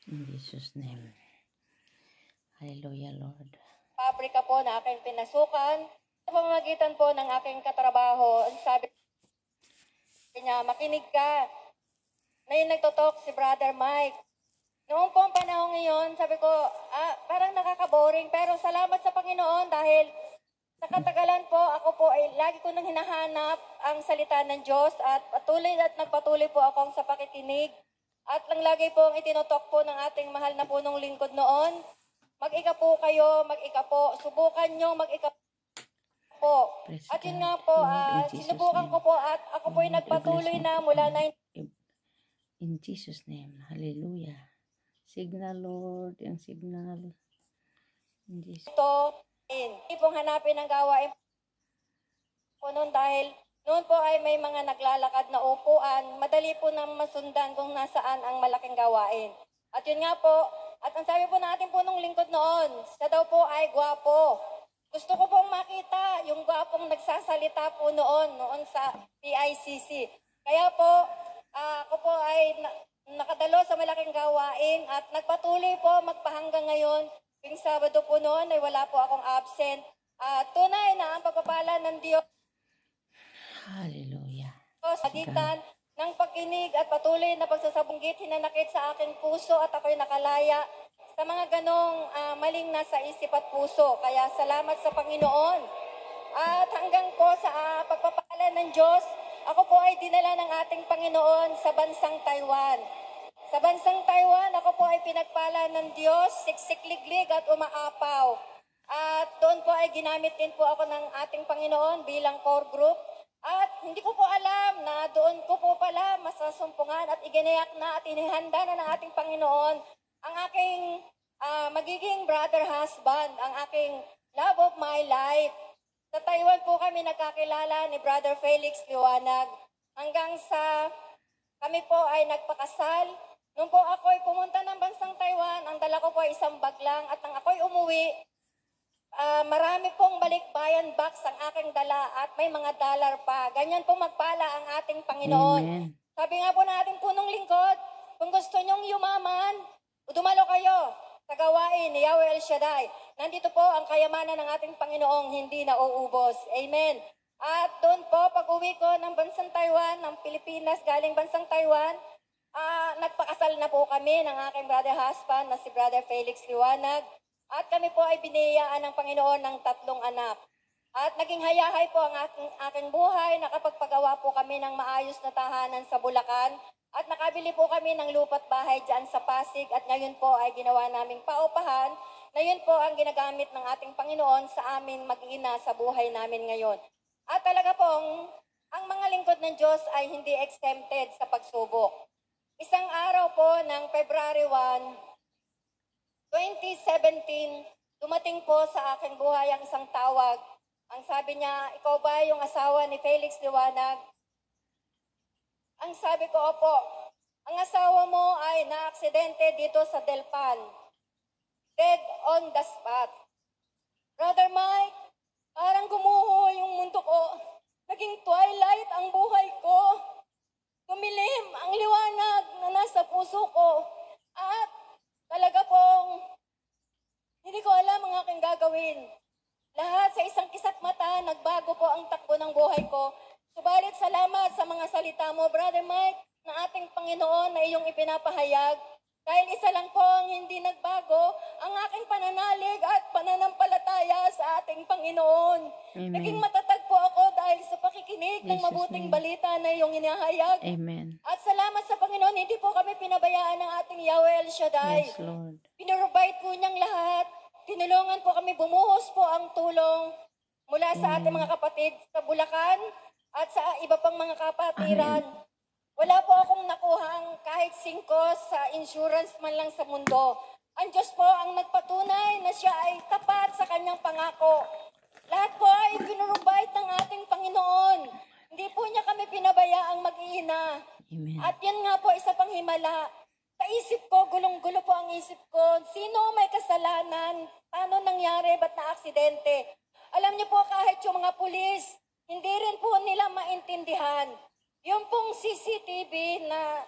In Jesus' name. Hallelujah, Lord. Pabrika po na aking pinasukan. Sa pamamagitan po ng aking katrabaho, ang sabi niya, makinig ka. Na yung nagtotalk si Brother Mike. Noong po ang panahon ngayon, sabi ko, parang nakaka-boring. Pero salamat sa Panginoon dahil sa katagalan po, ako po ay lagi ko nang hinahanap ang salita ng Diyos at nagpatuloy po akong sa pakikinig. At lang lagi po ang itinotalk po ng ating mahal na punong lingkod noon. Mag-ika po kayo, mag-ika po. Subukan nyo, mag-ika po. At yun nga po, sinubukan ko po at ako po ay nagpatuloy na mula 19. In Jesus' name. Hallelujah. Signal, Lord. Yung signal. In Jesus. Ito, hindi pong hanapin ang gawain po noon dahil noon po ay may mga naglalakad na upuan. Madali po nang masundan kung nasaan ang malaking gawain. At yun nga po, at ang sabi po natin po nung lingkod noon, siya daw po ay gwapo. Gusto ko pong makita yung gwapong nagsasalita po noon sa PICC. Kaya po, ako po ay nakadalo sa malaking gawain at nagpatuloy po magpahanggang ngayon. Yung Sabado po noon ay wala po akong absent. Tunay na ang pagpapala ng Diyos. Hallelujah. Sa gitan ng pagkinig at patuloy na pagsasabunggit, hinanakit sa aking puso at ako'y nakalaya sa mga ganong maling nasa isip at puso. Kaya salamat sa Panginoon. At hanggang po sa pagpapala ng Diyos, ako po ay dinala ng ating Panginoon sa bansang Taiwan. Sa bansang Taiwan, ako po ay pinagpala ng Diyos, siksik-liglig at umaapaw. At doon po ay ginamit din po ako ng ating Panginoon bilang core group. At hindi ko po alam na doon ko po pala masasumpungan at iginayak na at inihanda na ng ating Panginoon ang aking magiging brother husband, ang aking love of my life. Sa Taiwan po kami nagkakilala ni Brother Felix Liwanag hanggang sa kami po ay nagpakasal. Nung po ako ay pumunta ng bansang Taiwan, ang dala ko po ay isang bag lang at nang ako ay umuwi, marami pong balikbayan box ang aking dala at may mga dollar pa. Ganyan po magpala ang ating Panginoon. Amen. Sabi nga po natin punong lingkod, kung gusto nyong yumaman, dumalo kayo sa gawain ni Yahweh El Shaddai. Nandito po ang kayamanan ng ating Panginoong hindi nauubos. Amen. At doon po, pag uwi ko ng bansang Taiwan, ng Pilipinas, galing bansang Taiwan, nagpakasal na po kami ng aking brother husband na si Brother Felix Liwanag. At kami po ay biniyayaan ng Panginoon ng 3 anak. At naging hayahay po ang aking buhay. Nakapagpagawa po kami ng maayos na tahanan sa Bulacan. At nakabili po kami ng lupa't bahay dyan sa Pasig. At ngayon po ay ginawa naming paupahan na yun po ang ginagamit ng ating Panginoon sa aming mag-ina sa buhay namin ngayon. At talaga pong ang mga lingkod ng Diyos ay hindi exempted sa pagsubok. Isang araw po ng February 1, 2017, dumating po sa aking buhay ang isang tawag. Ang sabi niya, ikaw ba yung asawa ni Felix Liwanag? Ang sabi ko, opo. Ang asawa mo ay naaksidente dito sa Delpan. Dead on the spot. Brother Mike, parang gumuho yung mundo ko. Naging twilight ang buhay ko. Tumilim ang liwanag na nasa puso ko. At talaga pong hindi ko alam ang aking gagawin. Lahat sa isang kisat mata, nagbago po ang takbo ng buhay ko. Subalit salamat sa mga salita mo, Brother Mike, na ating Panginoon na iyong ipinapahayag. Dahil isa lang po ang hindi nagbago, ang aking pananalig at pananampalataya sa ating Panginoon. Amen. Naging matatag po ako dahil sa pakikinig ng mabuting balita na iyong inahayag. Amen. At salamat sa Panginoon, hindi po kami pinabayaan ng ating Yahweh El Shaddai. Yes, Lord. Pinrovide po niyang lahat. Tinulungan po kami, bumuhos po ang tulong mula sa ating mga kapatid sa Bulacan at sa iba pang mga kapatiran. Amen. Wala po akong nakuhang kahit 5 sa insurance man lang sa mundo. Ang Diyos po ang nagpatunay na siya ay tapat sa kanyang pangako. Lahat po ay pinrovide ng ating Panginoon. Hindi po niya kami pinabayaang mag-iina. Amen. At yan nga po, isa pang himala. Sa isip ko, gulong-gulo po ang isip ko. Sino may kasalanan? Paano nangyari? Ba't na-aksidente? Alam niyo po, kahit yung mga pulis, hindi rin po nila maintindihan. Yung pong CCTV na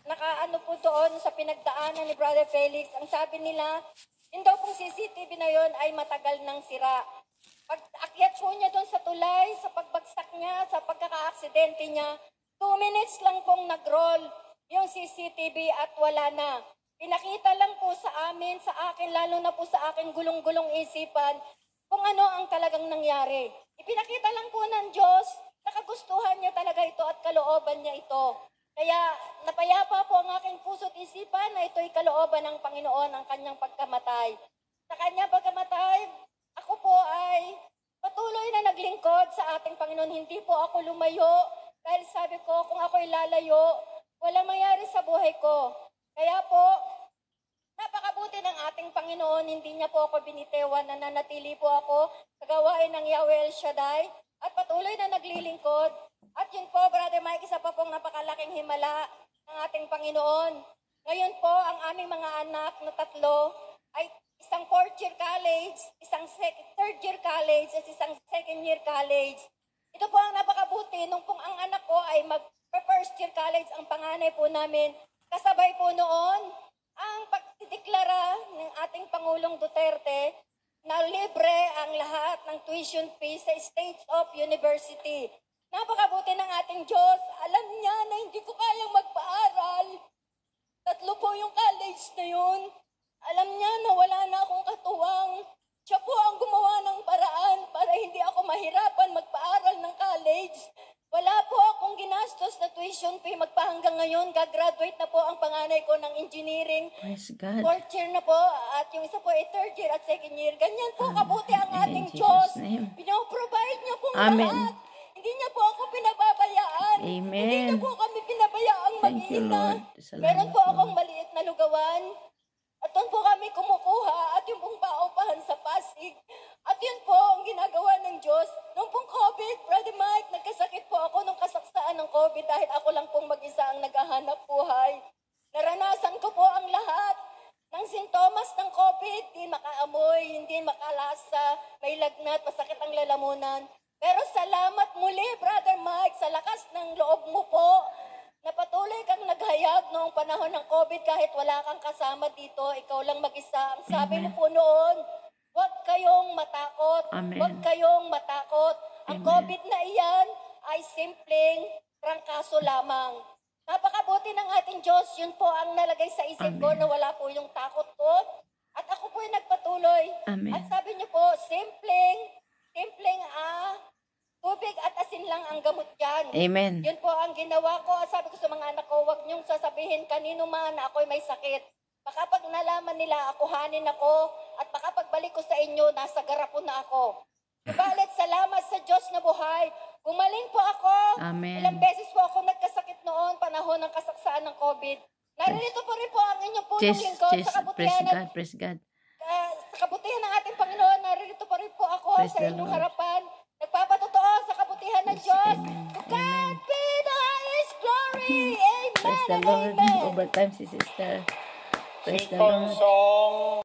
nakaano po doon sa pinagdaanan ni Brother Felix. Ang sabi nila, yung daw pong CCTV na yon ay matagal nang sira. Pag akyat po niya doon sa tulay, sa pagbagsak niya, sa pagkaka-aksidente niya, 2 minutes lang pong nag-roll yung CCTV at wala na. Pinakita lang po sa amin, sa akin, lalo na po sa aking gulong-gulong isipan, kung ano ang talagang nangyari. Ipinakita lang po ng Diyos, nakagustuhan niya talaga ito at kalooban niya ito. Kaya napayapa po ang aking puso't isipan na ito'y kalooban ng Panginoon ang kanyang pagkamatay. Sa kanyang pagkamatay, ako po ay patuloy na naglingkod sa ating Panginoon. Hindi po ako lumayo dahil sabi ko kung ako'y lalayo, walang mangyari sa buhay ko. Kaya po, napakabuti ng ating Panginoon, hindi niya po ako binitewan, nananatili po ako sa gawain ng Yahweh El Shaddai at patuloy na naglilingkod. At yun po, Brother Mike, isa pa pong napakalaking himala ng ating Panginoon. Ngayon po, ang aming mga anak na 3 ay isang 4th year college, isang 3rd year college, at isang 2nd year college. Ito po ang napakabuti, nung pong ang anak ko ay mag-1st year college, ang panganay po namin, kasabay po noon ang pagdideklara ng ating Pangulong Duterte na libre ang lahat ng tuition fee sa State of University. Napakabuti ng ating Diyos. Alam niya na hindi ko kayang magpaaral. 3 po yung college na yun. Alam niya na wala na akong katuwang. Siya po ang gumawa ng paraan para hindi ako mahirapan magpaaral ng college. Wala po akong ginastos na tuition fee magpahanggang ngayon. Gagraduate na po ang panganay ko ng engineering. Praise God. 4th year na po at yung isa po ay 3rd year at 2nd year. Ganyan po kabuti ang ating In Diyos. Jesus' name. Pinoprovide niya po Amen. lahat. Hindi niya po ako pinababayaan. Amen. Hindi niya po kami pinabayaang Thank you, mag-ina. Lord. Salamat, Meron po akong Lord. maliit na lugawan. At doon po kami kumukuha at yung pong paupahan sa Pasig. At yun po ang ginagawa ng Diyos. Nung pong COVID, Brother Mike, nagkasakit po ako nung kasaksaan ng COVID dahil ako lang pong mag-isa ang naghahanap buhay. Naranasan ko po ang lahat ng sintomas ng COVID. Hindi makaamoy, hindi makalasa, may lagnat, masakit ang lalamunan. Pero salamat muli, Brother Mike, sa lakas ng loob mo po na patuloy kang naghayag noong panahon ng COVID kahit wala kang kasama dito, ikaw lang mag-isa. Ang sabi mo po noon, huwag kayong matakot. Amen. Huwag kayong matakot. Ang Amen. COVID na iyan ay simpleng trangkaso lamang. Napakabuti ng ating Diyos, yun po ang nalagay sa isip ko Amen. na wala po yung takot ko. At ako po ay nagpatuloy. Amen. At sabi niyo po, simpleng tubig at asin lang ang gamot dyan. Amen. Yun po ang ginawa ko. Sabi ko sa mga anak ko, huwag niyong sasabihin kanino man na ako'y may sakit. Baka pag nalaman nila, akuhanin ako. At baka pagbalik ko sa inyo, nasa garapon na ako. Subalit, salamat sa Diyos na buhay. Gumaling po ako. Amen. Ilang beses po ako nagkasakit noon, panahon ng kasaksaan ng COVID. Naririto po rin po ang inyong punong lingkod sa kabutihan ng Praise God. sa kabutihan ng ating Panginoon. Naririto pa rin po ako Praise sa the inyong Lord. harapan. Nagpapatotoo sa kabutihan ng Yes, Diyos. amen. To God Amen. be the highest glory. Amen Praise the and Lord. amen. Overtime si sister. Praise the Sing Lord. song.